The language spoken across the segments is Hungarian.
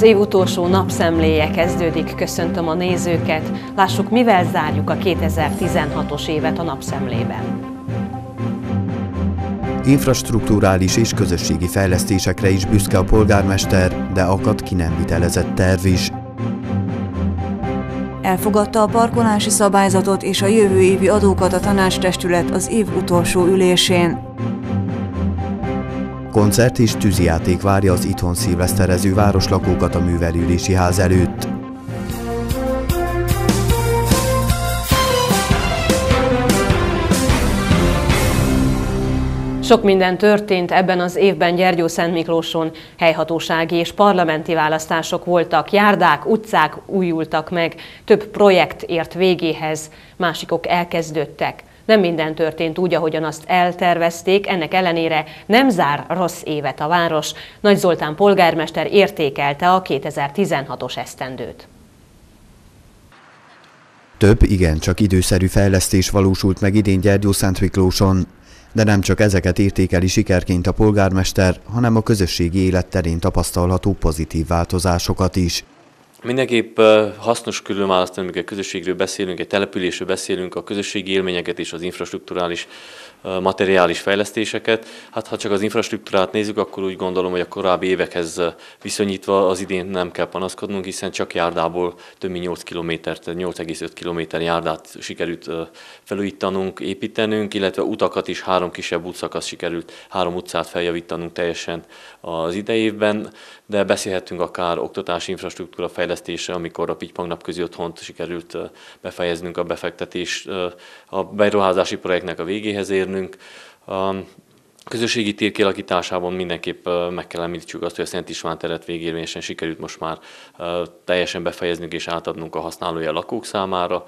év utolsó napszemléje kezdődik, köszöntöm a nézőket. Lássuk, mivel zárjuk a 2016-os évet a napszemlében. Infrastrukturális és közösségi fejlesztésekre is büszke a polgármester, de akad ki nem vitelezett terv is. Elfogadta a parkolási szabályzatot és a jövő évi adókat a tanácstestület az év utolsó ülésén. Koncert és tűzijáték várja az itthon szilveszterező városlakókat a művelődési ház előtt. Sok minden történt ebben az évben Gyergyószentmiklóson, helyhatósági és parlamenti választások voltak, járdák, utcák újultak meg, több projekt ért végéhez, másikok elkezdődtek. Nem minden történt úgy, ahogyan azt eltervezték, ennek ellenére nem zár rossz évet a város. Nagy Zoltán polgármester értékelte a 2016-os esztendőt. Több igencsak időszerű fejlesztés valósult meg idén Gyergyószentmiklóson, de nem csak ezeket értékeli sikerként a polgármester, hanem a közösségi élet terén tapasztalható pozitív változásokat is. Mindenképp hasznos különválasztani, amikor egy közösségről beszélünk, egy településről beszélünk, a közösségi élményeket és az infrastrukturális, materiális fejlesztéseket. Hát ha csak az infrastruktúrát nézzük, akkor úgy gondolom, hogy a korábbi évekhez viszonyítva az idén nem kell panaszkodnunk, hiszen csak járdából több mint 8 kilométert, 8,5 kilométer járdát sikerült felújítanunk, építenünk, illetve utakat is, 3 kisebb útszakasz sikerült, 3 utcát feljavítanunk teljesen az idejében, de beszélhetünk akár oktatási infrastruktúra fejlesztése, amikor a Pittypang napközi otthont sikerült befejeznünk a befektetés, a beruházási projektnek a végéhez érnünk. A közösségi tér kialakításában mindenképp meg kell említsük azt, hogy a Szent István teret végérvényesen sikerült most már teljesen befejeznünk és átadnunk a használója a lakók számára,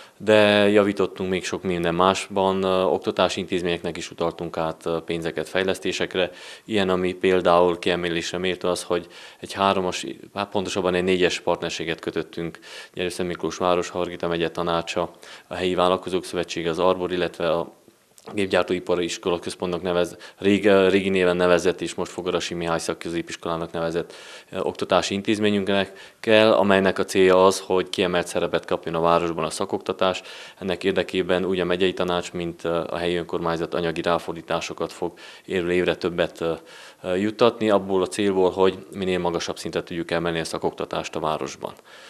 de javítottunk még sok minden másban, oktatási intézményeknek is utaltunk át pénzeket fejlesztésekre. Ilyen, ami például kiemelésre méltó az, hogy egy 3-as, pontosabban egy 4-es partnerséget kötöttünk Gyergyószentmiklós város, Hargita megye tanácsa, a helyi vállalkozók szövetsége, az Arbor, illetve a Gépgyártóipari Iskola Központnak régi néven nevezett és most Fogarasi Mihály Szakközépiskolának nevezett oktatási intézményünknek kell, amelynek a célja az, hogy kiemelt szerepet kapjon a városban a szakoktatás. Ennek érdekében úgy a megyei tanács, mint a helyi önkormányzat anyagi ráfordításokat fog évről évre többet juttatni, abból a célból, hogy minél magasabb szintet tudjuk emelni a szakoktatást a városban.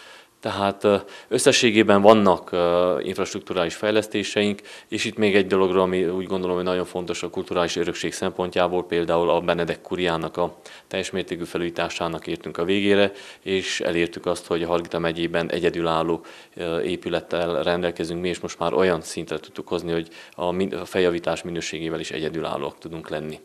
Tehát összességében vannak infrastrukturális fejlesztéseink, és itt még egy dologról, ami úgy gondolom, hogy nagyon fontos a kulturális örökség szempontjából, például a Benedek Kuriának a teljes mértékű felújításának értünk a végére, és elértük azt, hogy a Hargita megyében egyedülálló épülettel rendelkezünk mi, és most már olyan szintre tudtuk hozni, hogy a feljavítás minőségével is egyedülállóak tudunk lenni.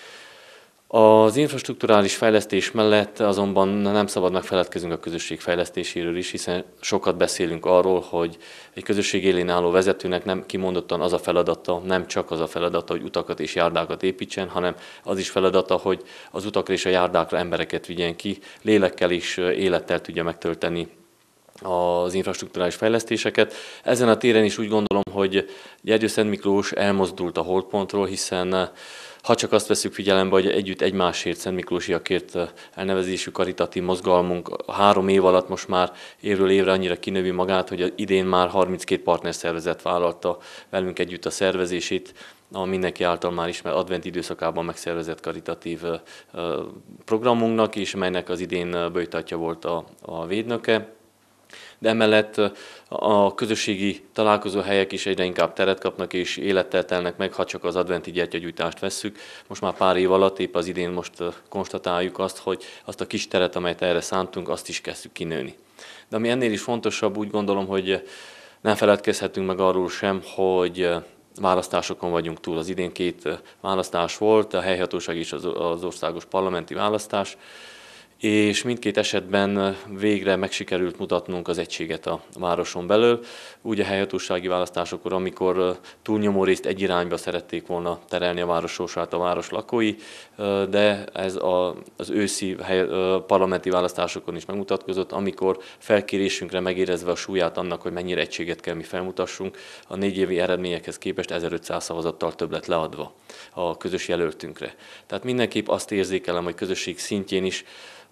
Az infrastrukturális fejlesztés mellett azonban nem szabad megfeledkezünk a közösség fejlesztéséről is, hiszen sokat beszélünk arról, hogy egy közösség élén álló vezetőnek nem kimondottan az a feladata, nem csak az a feladata, hogy utakat és járdákat építsen, hanem az is feladata, hogy az utakra és a járdákra embereket vigyen ki, lélekkel és élettel tudja megtölteni az infrastrukturális fejlesztéseket. Ezen a téren is úgy gondolom, hogy Gyergyószentmiklós elmozdult a holdpontról, hiszen ha csak azt veszük figyelembe, hogy együtt egymásért, szentmiklósiakért elnevezésű karitatív mozgalmunk 3 év alatt most már évről évre annyira kinövi magát, hogy idén már 32 partnerszervezet vállalta velünk együtt a szervezését, a mindenki által már ismert advent időszakában megszervezett karitatív programunknak, és melynek az idén böjtatja volt a védnöke. De emellett a közösségi találkozóhelyek is egyre inkább teret kapnak és élettel telnek meg, ha csak az adventi gyertyagyújtást vesszük. Most már pár év alatt, épp az idén most konstatáljuk azt, hogy azt a kis teret, amelyet erre szántunk, azt is kezdjük kinőni. De ami ennél is fontosabb, úgy gondolom, hogy nem feledkezhetünk meg arról sem, hogy választásokon vagyunk túl. Az idén 2 választás volt, a helyhatóság és az országos parlamenti választás, és mindkét esetben végre megsikerült mutatnunk az egységet a városon belül. Úgy a helyhatósági választásokor, amikor túlnyomó részt egy irányba szerették volna terelni a város sorsát a város lakói, de ez az őszi parlamenti választásokon is megmutatkozott, amikor felkérésünkre megérezve a súlyát annak, hogy mennyire egységet kell mi felmutassunk, a 4 évi eredményekhez képest 1500 szavazattal több lett leadva a közös jelöltünkre. Tehát mindenképp azt érzékelem, hogy közösség szintjén is,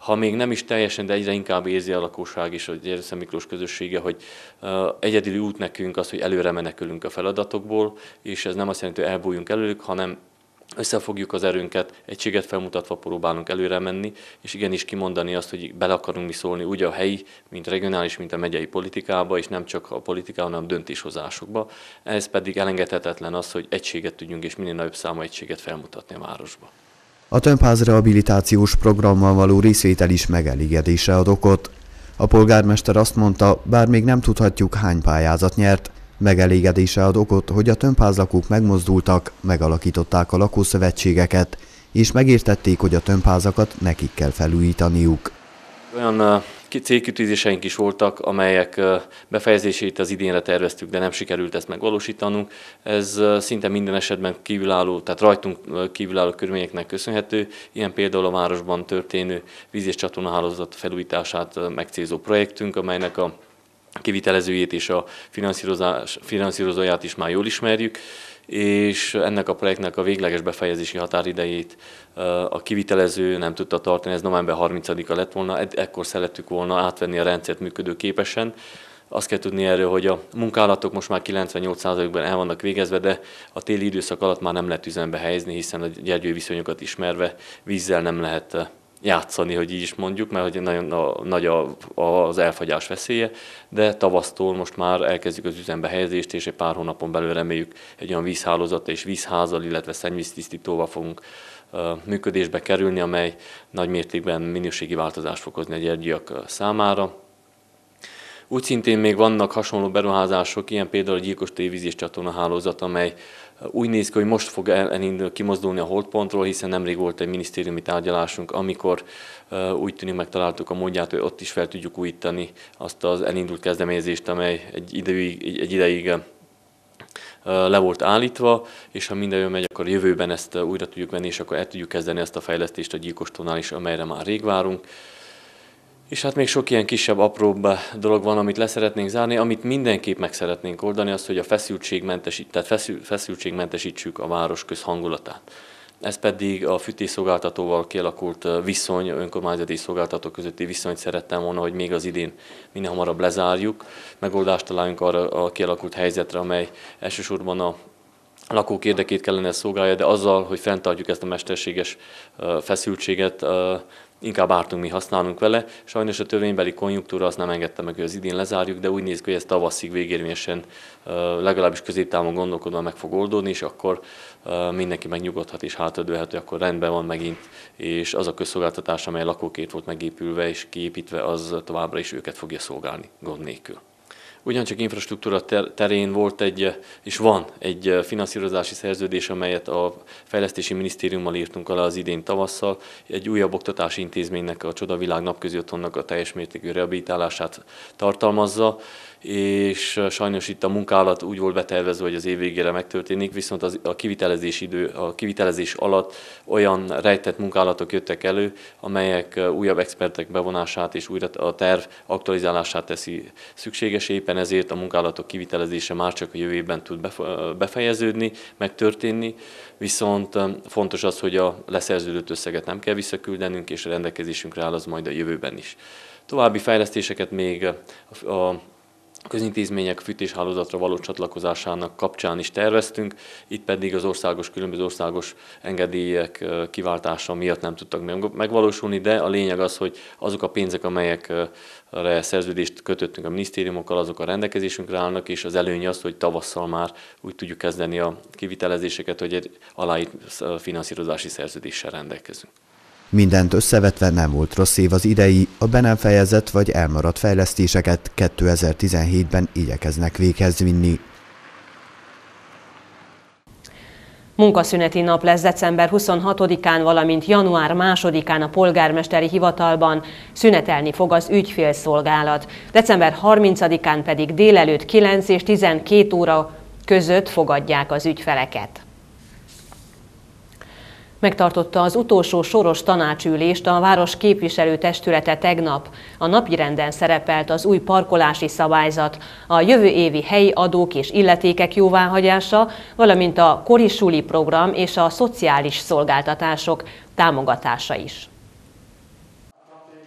ha még nem is teljesen, de egyre inkább érzi a lakosság és a Gyergyószentmiklós közössége, hogy egyedüli út nekünk az, hogy előre menekülünk a feladatokból, és ez nem azt jelenti, hogy elbújjunk előlük, hanem összefogjuk az erőnket, egységet felmutatva próbálunk előre menni, és igenis kimondani azt, hogy bele akarunk mi szólni úgy a helyi, mint regionális, mint a megyei politikába, és nem csak a politikában, hanem a döntéshozásokba. Ez pedig elengedhetetlen az, hogy egységet tudjunk, és minél nagyobb számú egységet felmutatni a városba. A tömbház rehabilitációs programmal való részvétel is megelégedésre ad okot. A polgármester azt mondta, bár még nem tudhatjuk, hány pályázat nyert, megelégedésre ad okot, hogy a tömbházlakók megmozdultak, megalakították a lakószövetségeket, és megértették, hogy a tömbházakat nekik kell felújítaniuk. Olyan célkitűzéseink is voltak, amelyek befejezését az idénre terveztük, de nem sikerült ezt megvalósítanunk. Ez szinte minden esetben kívülálló, tehát rajtunk kívülálló körülményeknek köszönhető. Ilyen például a városban történő víz- és csatornahálózat felújítását megcélzó projektünk, amelynek a kivitelezőjét és a finanszírozóját is már jól ismerjük, és ennek a projektnek a végleges befejezési határidejét a kivitelező nem tudta tartani, ez november 30-a lett volna, ekkor szerettük volna átvenni a rendszert működőképesen. Azt kell tudni erről, hogy a munkálatok most már 98%-ban el vannak végezve, de a téli időszak alatt már nem lehet üzembe helyezni, hiszen a gyergyói viszonyokat ismerve vízzel nem lehet játszani, hogy így is mondjuk, mert hogy nagyon nagy az elfagyás veszélye, de tavasztól most már elkezdjük az üzembe helyezést, és egy pár hónapon belül reméljük egy olyan vízhálózat és vízházzal, illetve szennyvíztisztítóval fogunk működésbe kerülni, amely nagy mértékben minőségi változást fog hozni a gyergyóiak számára. Úgy szintén még vannak hasonló beruházások, ilyen például a Gyilkos-téri víz- és csatornahálózat, amely úgy néz ki, hogy most fog kimozdulni a holdpontról, hiszen nemrég volt egy minisztériumi tárgyalásunk, amikor úgy tűnik megtaláltuk a módját, hogy ott is fel tudjuk újítani azt az elindult kezdeményezést, amely egy ideig le volt állítva, és ha minden jól megy, akkor jövőben ezt újra tudjuk venni, és akkor el tudjuk kezdeni ezt a fejlesztést a Gyilkostónál is, amelyre már rég várunk. És hát még sok ilyen kisebb, apróbb dolog van, amit leszeretnénk zárni, amit mindenképp meg szeretnénk oldani, az, hogy a feszültségmentesítsük a város közhangulatát. Ez pedig a fűtésszolgáltatóval kialakult viszony, önkormányzati szolgáltató közötti viszonyt szerettem volna, hogy még az idén minél hamarabb lezárjuk. Megoldást találjunk arra a kialakult helyzetre, amely elsősorban a lakók érdekét kellene szolgálja, de azzal, hogy fenntartjuk ezt a mesterséges feszültséget, inkább ártunk mi használunk vele. Sajnos a törvénybeli konjunktúra azt nem engedte meg, hogy az idén lezárjuk, de úgy néz ki, hogy ez tavaszig végérvényesen legalábbis középtávon gondolkodva meg fog oldódni, és akkor mindenki megnyugodhat és hátradőlhet, hogy akkor rendben van megint, és az a közszolgáltatás, amely a lakókért volt megépülve és kiépítve, az továbbra is őket fogja szolgálni gond nélkül. Ugyancsak infrastruktúra terén volt és van egy finanszírozási szerződés, amelyet a Fejlesztési Minisztériummal írtunk alá az idén tavasszal. Egy újabb oktatási intézménynek, a Csodavilág napközi otthonnak a teljes mértékű rehabilitálását tartalmazza, és sajnos itt a munkálat úgy volt betervezve, hogy az év végére megtörténik, viszont a kivitelezés alatt olyan rejtett munkálatok jöttek elő, amelyek újabb expertek bevonását és újra a terv aktualizálását teszi szükséges, éppen ezért a munkálatok kivitelezése már csak a jövő évben tud befejeződni, megtörténni, viszont fontos az, hogy a leszerződött összeget nem kell visszaküldenünk, és a rendelkezésünkre áll az majd a jövőben is. További fejlesztéseket még a közintézmények fűtéshálózatra való csatlakozásának kapcsán is terveztünk, itt pedig az különböző országos engedélyek kiváltása miatt nem tudtak megvalósulni, de a lényeg az, hogy azok a pénzek, amelyekre szerződést kötöttünk a minisztériumokkal, azok a rendelkezésünkre állnak, és az előnye az, hogy tavasszal már úgy tudjuk kezdeni a kivitelezéseket, hogy egy aláírt finanszírozási szerződéssel rendelkezünk. Mindent összevetve nem volt rossz év az idei, a be nem fejezett vagy elmaradt fejlesztéseket 2017-ben igyekeznek véghez vinni. Munkaszüneti nap lesz december 26-án, valamint január 2-án a polgármesteri hivatalban, szünetelni fog az ügyfélszolgálat. December 30-án pedig délelőtt 9 és 12 óra között fogadják az ügyfeleket. Megtartotta az utolsó soros tanácsülést a város képviselőtestülete tegnap. A napirenden szerepelt az új parkolási szabályzat, a jövő évi helyi adók és illetékek jóváhagyása, valamint a kori suli program és a szociális szolgáltatások támogatása is.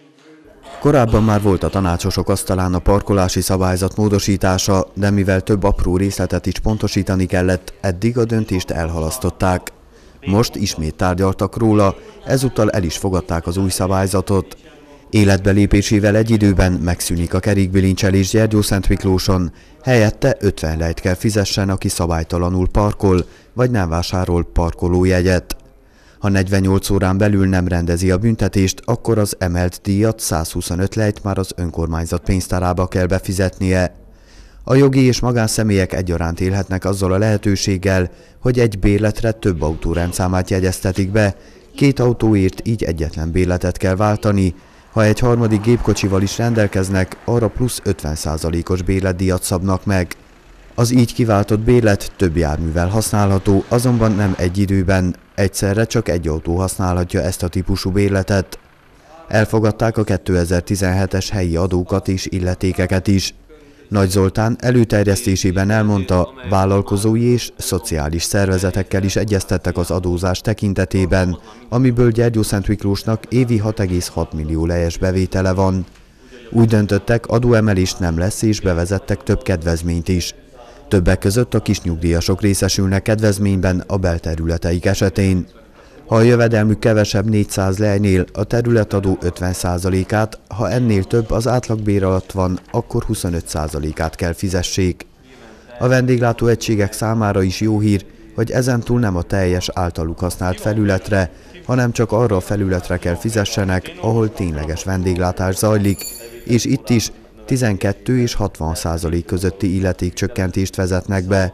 Korábban már volt a tanácsosok asztalán a parkolási szabályzat módosítása, de mivel több apró részletet is pontosítani kellett, eddig a döntést elhalasztották. Most ismét tárgyaltak róla, ezúttal el is fogadták az új szabályzatot. Életbe lépésével egy időben megszűnik a kerékbilincselés Gyergyószentmiklóson, helyette 50 lejt kell fizessen, aki szabálytalanul parkol, vagy nem vásárol parkolójegyet. Ha 48 órán belül nem rendezi a büntetést, akkor az emelt díjat 125 lejt már az önkormányzat pénztárába kell befizetnie. A jogi és magánszemélyek egyaránt élhetnek azzal a lehetőséggel, hogy egy bérletre több autó rendszámát jegyeztetik be, 2 autóért így egyetlen bérletet kell váltani, ha egy harmadik gépkocsival is rendelkeznek, arra plusz 50%-os bérletdíjat szabnak meg. Az így kiváltott bérlet több járművel használható, azonban nem egy időben, egyszerre csak egy autó használhatja ezt a típusú bérletet. Elfogadták a 2017-es helyi adókat és illetékeket is. Nagy Zoltán előterjesztésében elmondta, vállalkozói és szociális szervezetekkel is egyeztettek az adózás tekintetében, amiből Gyergyószentmiklósnak évi 6,6 millió lejes bevétele van. Úgy döntöttek, adóemelés nem lesz és bevezettek több kedvezményt is. Többek között a kisnyugdíjasok részesülnek kedvezményben a belterületeik esetén. Ha a jövedelmük kevesebb 400 lejnél, a területadó 50%-át, ha ennél több az átlagbér alatt van, akkor 25%-át kell fizessék. A vendéglátóegységek számára is jó hír, hogy ezentúl nem a teljes általuk használt felületre, hanem csak arra a felületre kell fizessenek, ahol tényleges vendéglátás zajlik, és itt is 12 és 60% közötti illetékcsökkentést vezetnek be.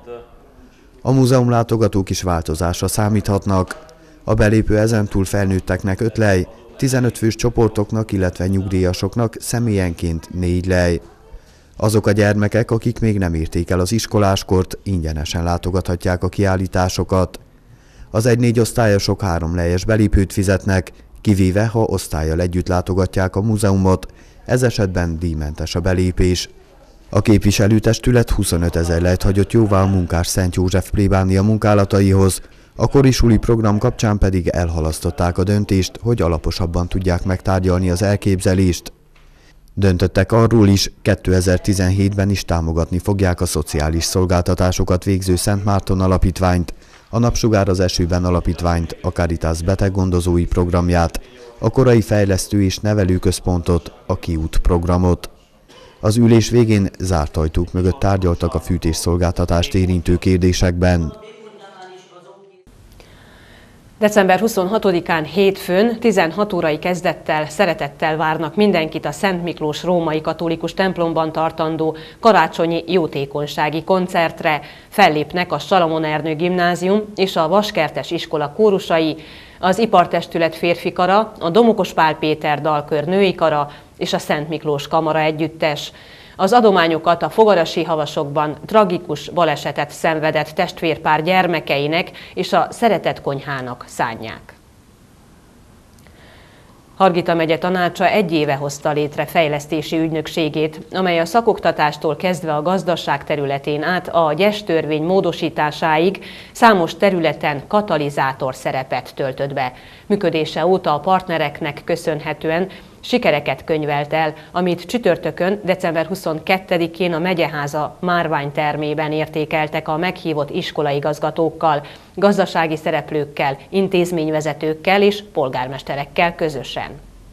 A múzeumlátogatók is változásra számíthatnak. A belépő ezentúl felnőtteknek 5 lej, 15 fős csoportoknak, illetve nyugdíjasoknak személyenként 4 lej. Azok a gyermekek, akik még nem érték el az iskoláskort, ingyenesen látogathatják a kiállításokat. Az 1-4 osztályosok 3 lejes belépőt fizetnek, kivéve ha osztállyal együtt látogatják a múzeumot, ez esetben díjmentes a belépés. A képviselőtestület 25 000 lejt hagyott jóvá a Munkás Szent József plébánia munkálataihoz, a kori suli program kapcsán pedig elhalasztották a döntést, hogy alaposabban tudják megtárgyalni az elképzelést. Döntöttek arról is, 2017-ben is támogatni fogják a szociális szolgáltatásokat végző Szent Márton Alapítványt, a Napsugár az esőben alapítványt, a Caritas beteggondozói programját, a korai fejlesztő és nevelőközpontot, a Kiút programot. Az ülés végén zárt ajtók mögött tárgyaltak a fűtésszolgáltatást érintő kérdésekben. December 26-án hétfőn 16 órai kezdettel szeretettel várnak mindenkit a Szent Miklós római katolikus templomban tartandó karácsonyi jótékonysági koncertre. Fellépnek a Salamon Ernő Gimnázium és a Vaskertes iskola kórusai, az Ipartestület férfi kara, a Domokos Pál Péter dalkör női kara és a Szent Miklós kamara együttes. Az adományokat a Fogarasi Havasokban tragikus balesetet szenvedett testvérpár gyermekeinek és a Szeretett Konyhának szánják. Hargita megye tanácsa 1 éve hozta létre fejlesztési ügynökségét, amely a szakoktatástól kezdve a gazdaság területén át a GYES törvény módosításáig számos területen katalizátor szerepet töltött be. Működése óta a partnereknek köszönhetően sikereket könyvelt el, amit csütörtökön, december 22-én a Megyeháza márványtermében értékeltek a meghívott iskolaigazgatókkal, gazdasági szereplőkkel, intézményvezetőkkel és polgármesterekkel közösen.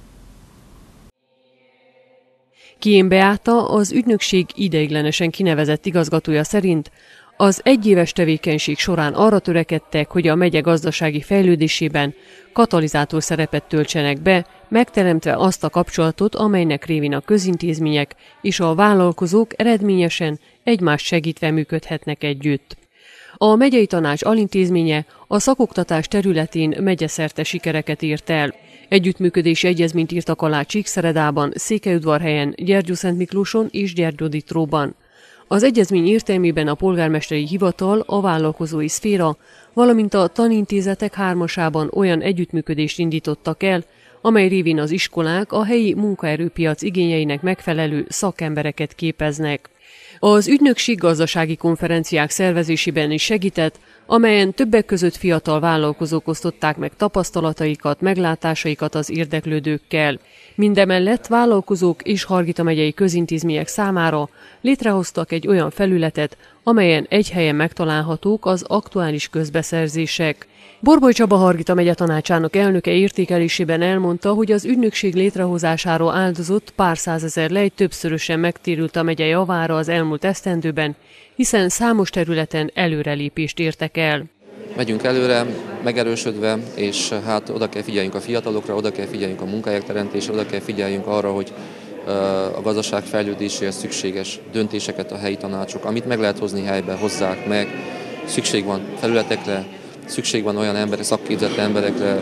Kién Beáta, az ügynökség ideiglenesen kinevezett igazgatója szerint az 1 éves tevékenység során arra törekedtek, hogy a megye gazdasági fejlődésében katalizátor szerepet töltsenek be, megteremtve azt a kapcsolatot, amelynek révén a közintézmények és a vállalkozók eredményesen egymást segítve működhetnek együtt. A megyei tanács alintézménye a szakoktatás területén megyeszerte sikereket ért el. Együttműködési egyezményt írtak alá Csíkszeredában, Székelyudvarhelyen, Gyergyószentmiklóson és Gyergyóditróban. Az egyezmény értelmében a polgármesteri hivatal, a vállalkozói szféra, valamint a tanintézetek hármasában olyan együttműködést indítottak el, amely révén az iskolák a helyi munkaerőpiac igényeinek megfelelő szakembereket képeznek. Az ügynökség gazdasági konferenciák szervezésében is segített, amelyen többek között fiatal vállalkozók osztották meg tapasztalataikat, meglátásaikat az érdeklődőkkel. Mindemellett vállalkozók és Hargita megyei közintézmények számára létrehoztak egy olyan felületet, amelyen egy helyen megtalálhatók az aktuális közbeszerzések. Borboly Csaba Hargita megye tanácsának elnöke értékelésében elmondta, hogy az ügynökség létrehozására áldozott pár százezer lej többszörösen megtérült a megye javára az elmúlt esztendőben, hiszen számos területen előrelépést értek el. Megyünk előre, megerősödve, és hát oda kell figyeljünk a fiatalokra, oda kell figyeljünk a munkahelyek teremtésre, oda kell figyeljünk arra, hogy a gazdaság fejlődéséhez szükséges döntéseket a helyi tanácsok, amit meg lehet hozni helybe, hozzák meg. Szükség van felületekre, szükség van olyan szakképzett emberekre,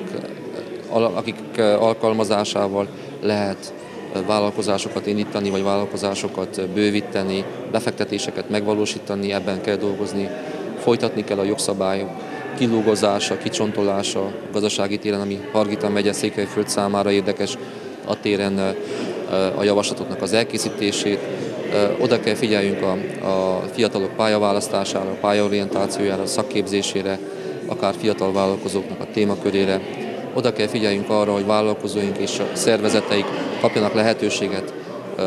akik alkalmazásával lehet vállalkozásokat indítani, vagy vállalkozásokat bővíteni, befektetéseket megvalósítani, ebben kell dolgozni. Folytatni kell a jogszabályok kilúgozása, kicsontolása a gazdasági téren, ami Hargita megye Székelyföld számára érdekes, a téren a javaslatoknak az elkészítését. Oda kell figyeljünk a fiatalok pályaválasztására, a pályaorientációjára, a szakképzésére, akár fiatal vállalkozóknak a témakörére. Oda kell figyeljünk arra, hogy vállalkozóink és a szervezeteik kapjanak lehetőséget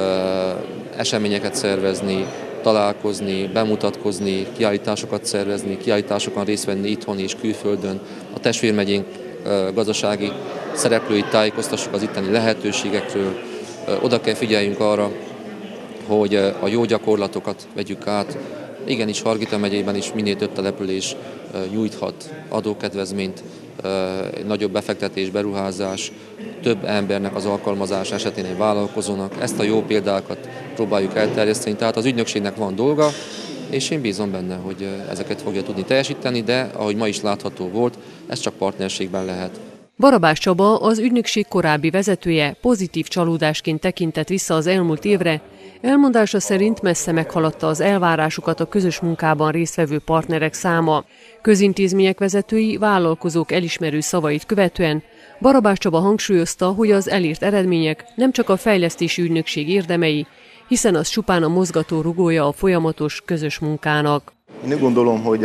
eseményeket szervezni, találkozni, bemutatkozni, kiállításokat szervezni, kiállításokon részt venni itthon és külföldön. A testvérmegyénk gazdasági szereplőit tájékoztassuk az itteni lehetőségekről. Oda kell figyeljünk arra, hogy a jó gyakorlatokat vegyük át. Igenis, Hargita megyében is minél több település nyújthat adókedvezményt, nagyobb befektetés, beruházás, több embernek az alkalmazás esetén egy vállalkozónak. Ezt a jó példákat próbáljuk elterjeszteni, tehát az ügynökségnek van dolga, és én bízom benne, hogy ezeket fogja tudni teljesíteni, de ahogy ma is látható volt, ez csak partnerségben lehet. Barabás Csaba, az ügynökség korábbi vezetője, pozitív csalódásként tekintett vissza az elmúlt évre. Elmondása szerint messze meghaladta az elvárásukat a közös munkában résztvevő partnerek száma. Közintézmények vezetői, vállalkozók elismerő szavait követően Barabás Csaba hangsúlyozta, hogy az elért eredmények nem csak a fejlesztési ügynökség érdemei, hiszen az csupán a mozgató rugója a folyamatos közös munkának. Én úgy gondolom, hogy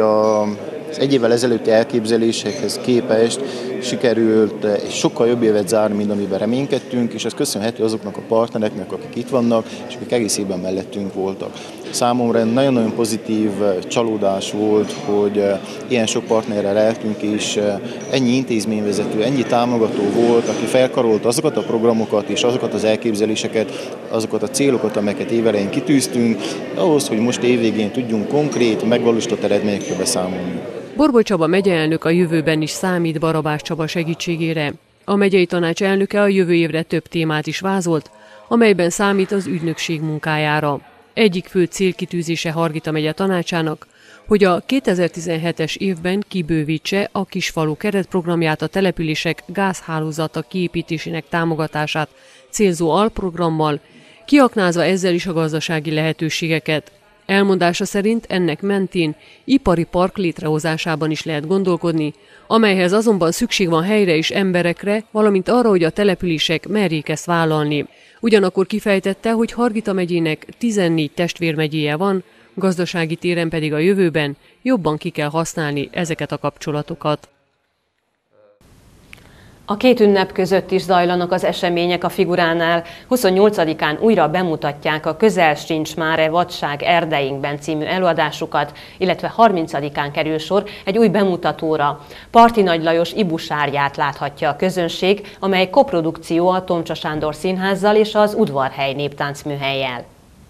az egy évvel ezelőtti elképzelésekhez képest sikerült egy sokkal jobb évet zárni, mint amiben reménykedtünk, és ez köszönhető azoknak a partnereknek, akik itt vannak, és akik egész évben mellettünk voltak. Számomra nagyon-nagyon pozitív csalódás volt, hogy ilyen sok partnerrel lehetünk, és ennyi intézményvezető, ennyi támogató volt, aki felkarolta azokat a programokat és azokat az elképzeléseket, azokat a célokat, amelyeket évelején kitűztünk, ahhoz, hogy most évvégén tudjunk konkrét, megvalósított eredményekről beszámolni. Borboly Csaba megyeelnök a jövőben is számít Barabás Csaba segítségére. A megyei tanács elnöke a jövő évre több témát is vázolt, amelyben számít az ügynökség munkájára. Egyik fő célkitűzése Hargita megye tanácsának, hogy a 2017-es évben kibővítse a Kisfalu keretprogramját a települések gázhálózata kiépítésének támogatását célzó alprogrammal, kiaknázva ezzel is a gazdasági lehetőségeket. Elmondása szerint ennek mentén ipari park létrehozásában is lehet gondolkodni, amelyhez azonban szükség van helyre és emberekre, valamint arra, hogy a települések merjék ezt vállalni. Ugyanakkor kifejtette, hogy Hargita megyének 14 testvérmegyéje van, gazdasági téren pedig a jövőben jobban ki kell használni ezeket a kapcsolatokat. A két ünnep között is zajlanak az események a Figuránál. 28-án újra bemutatják a Közel sincs máre vadság erdeinkben című előadásukat, illetve 30-án kerül sor egy új bemutatóra. Parti Nagy Lajos ibusárját láthatja a közönség, amely koprodukció a Tomcsa Sándor Színházzal és az Udvarhely Néptáncműhellyel.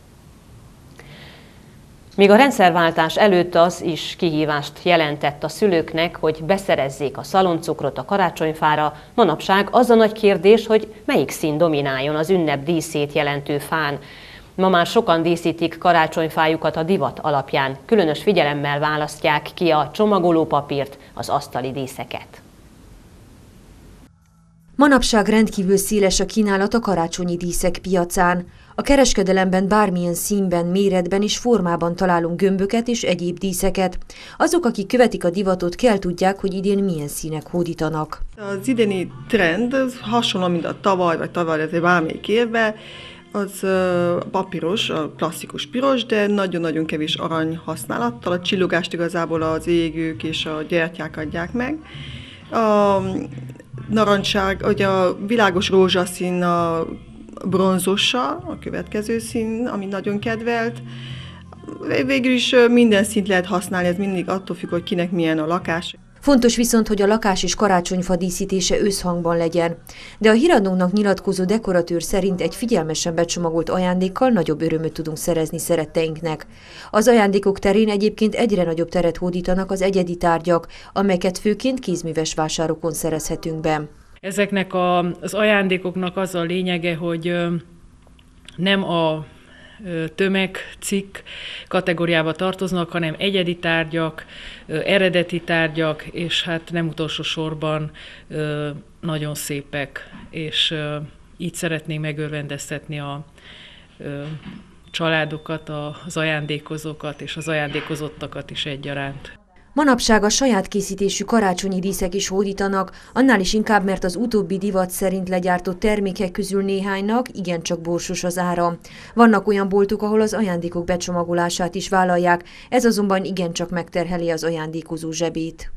Míg a rendszerváltás előtt az is kihívást jelentett a szülőknek, hogy beszerezzék a szaloncukrot a karácsonyfára, manapság az a nagy kérdés, hogy melyik szín domináljon az ünnep díszét jelentő fán. Ma már sokan díszítik karácsonyfájukat a divat alapján, különös figyelemmel választják ki a csomagolópapírt, az asztali díszeket. Manapság rendkívül széles a kínálat a karácsonyi díszek piacán. A kereskedelemben bármilyen színben, méretben és formában találunk gömböket és egyéb díszeket. Azok, akik követik a divatot, kell tudják, hogy idén milyen színek hódítanak. Az idéni trend hasonló, mint a tavaly, vagy tavaly azért bármelyik évben. az papíros, a klasszikus piros, de nagyon-nagyon kevés arany használattal. A csillogást igazából az égők és a gyertyák adják meg. A narancság, ugye a világos rózsaszín a bronzossal, a következő szín, ami nagyon kedvelt. Végül is minden színt lehet használni, ez mindig attól függ, hogy kinek milyen a lakás. Fontos viszont, hogy a lakás és karácsonyfa díszítése összhangban legyen. De a híradónak nyilatkozó dekoratőr szerint egy figyelmesen becsomagolt ajándékkal nagyobb örömöt tudunk szerezni szeretteinknek. Az ajándékok terén egyébként egyre nagyobb teret hódítanak az egyedi tárgyak, amelyeket főként kézműves vásárokon szerezhetünk be. Ezeknek az ajándékoknak az a lényege, hogy nem a tömegcikk kategóriába tartoznak, hanem egyedi tárgyak, eredeti tárgyak, és hát nem utolsó sorban nagyon szépek, és így szeretnénk megörvendeztetni a családokat, az ajándékozókat és az ajándékozottakat is egyaránt. Manapság a saját készítésű karácsonyi díszek is hódítanak, annál is inkább, mert az utóbbi divat szerint legyártott termékek közül néhánynak igencsak borsos az ára. Vannak olyan boltok, ahol az ajándékok becsomagolását is vállalják, ez azonban igencsak megterheli az ajándékozó zsebét.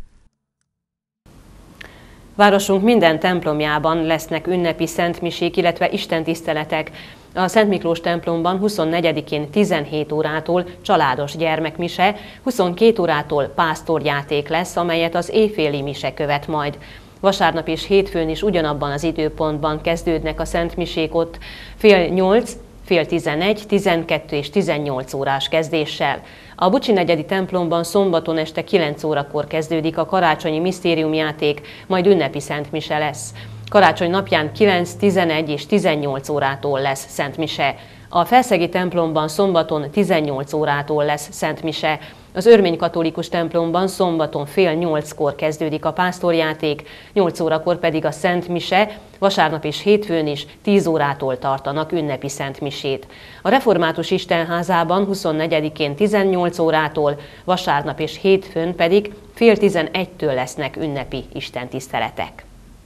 Városunk minden templomjában lesznek ünnepi szentmisék, illetve istentiszteletek. A Szent Miklós templomban 24-én 17 órától családos gyermekmise, 22 órától pásztorjáték lesz, amelyet az éjféli mise követ majd. Vasárnap és hétfőn is ugyanabban az időpontban kezdődnek a szentmisék ott, fél 8, fél 11, 12 és 18 órás kezdéssel. A Bucsi negyedi templomban szombaton este 9 órakor kezdődik a karácsonyi misztériumjáték, majd ünnepi szentmise lesz. Karácsony napján 9, 11 és 18 órától lesz szentmise. A Felszegi templomban szombaton 18 órától lesz szentmise. Az örmény katolikus templomban szombaton fél 8-kor kezdődik a pásztorjáték, 8 órakor pedig a szentmise, vasárnap és hétfőn is 10 órától tartanak ünnepi szentmisét. A református istenházában 24-én 18 órától, vasárnap és hétfőn pedig fél 11-től lesznek ünnepi istentiszteletek.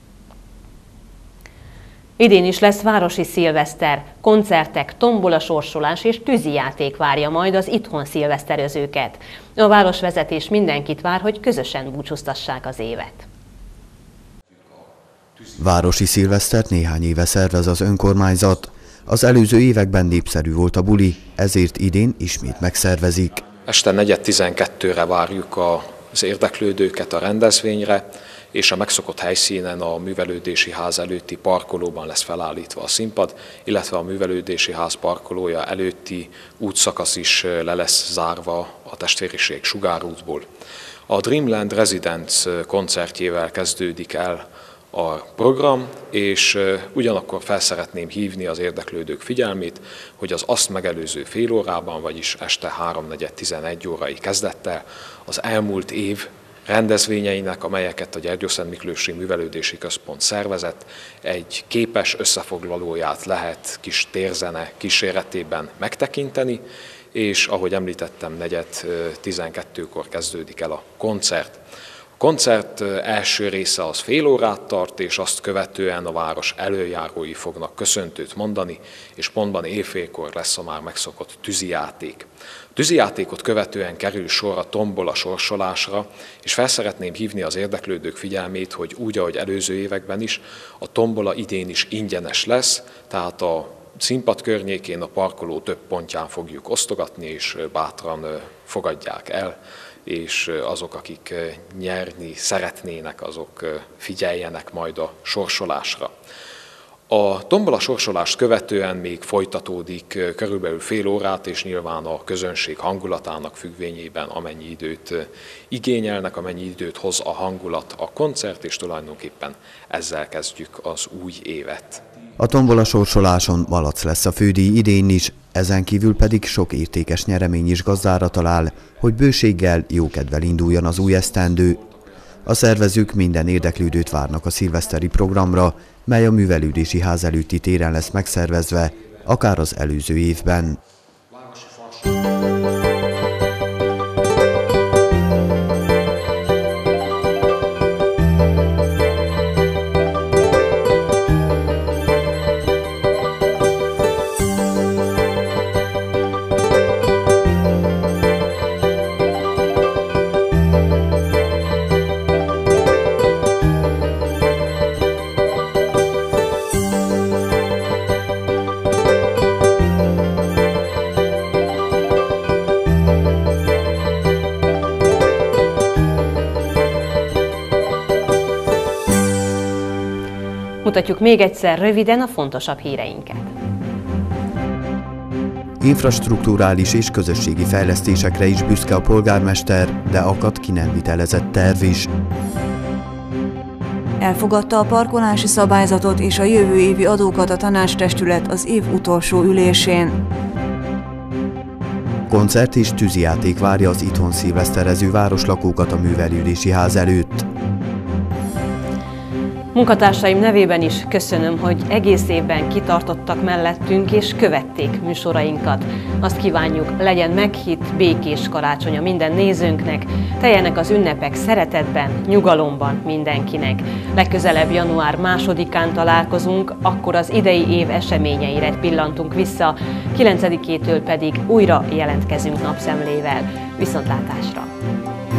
Idén is lesz városi szilveszter, koncertek, tombolasorsolás és tűzijáték várja majd az itthon szilveszterezőket. A városvezetés mindenkit vár, hogy közösen búcsúztassák az évet. Városi szilvesztert néhány éve szervez az önkormányzat. Az előző években népszerű volt a buli, ezért idén ismét megszervezik. Este 4:12-re várjuk az érdeklődőket a rendezvényre, és a megszokott helyszínen a művelődési ház előtti parkolóban lesz felállítva a színpad, illetve a művelődési ház parkolója előtti útszakasz is le lesz zárva a Testvériség sugárútból. A Dreamland Residence koncertjével kezdődik el a program, és ugyanakkor felszeretném hívni az érdeklődők figyelmét, hogy az azt megelőző fél órában, vagyis este 3:11 órai kezdettel az elmúlt év rendezvényeinek, amelyeket a Gyergyószentmiklósi Művelődési Központ szervezett, egy képes összefoglalóját lehet kis térzene kíséretében megtekinteni, és ahogy említettem, 4:12-kor kezdődik el a koncert. A koncert első része az fél órát tart, és azt követően a város elöljárói fognak köszöntőt mondani, és pontban éjfélkor lesz a már megszokott tűzijáték. A tűzijátékot követően kerül sor a tombola sorsolásra, és felszeretném hívni az érdeklődők figyelmét, hogy úgy, ahogy előző években is, a tombola idén is ingyenes lesz, tehát a színpad környékén a parkoló több pontján fogjuk osztogatni, és bátran fogadják el, és azok, akik nyerni szeretnének, azok figyeljenek majd a sorsolásra. A tombola sorsolást követően még folytatódik körülbelül fél órát, és nyilván a közönség hangulatának függvényében amennyi időt igényelnek, amennyi időt hoz a hangulat a koncert, és tulajdonképpen ezzel kezdjük az új évet. A tombola sorsoláson malac lesz a fődíj idén is, ezen kívül pedig sok értékes nyeremény is gazdára talál, hogy bőséggel, jókedvel induljon az új esztendő. A szervezők minden érdeklődőt várnak a szilveszteri programra, mely a művelődési ház előtti téren lesz megszervezve, akár az előző évben. Bemutatjuk még egyszer röviden a fontosabb híreinket. Infrastrukturális és közösségi fejlesztésekre is büszke a polgármester, de akad ki nem vitelezett terv is. Elfogadta a parkolási szabályzatot és a jövő évi adókat a tanácstestület az év utolsó ülésén. Koncert és tűzijáték várja az itthon szilveszterező városlakókat a művelődési ház előtt. Munkatársaim nevében is köszönöm, hogy egész évben kitartottak mellettünk és követték műsorainkat. Azt kívánjuk, legyen meghitt, békés karácsonya minden nézőnknek, teljenek az ünnepek szeretetben, nyugalomban mindenkinek. Legközelebb január 2-án találkozunk, akkor az idei év eseményeire pillantunk vissza, 9-től pedig újra jelentkezünk napszemlével. Viszontlátásra!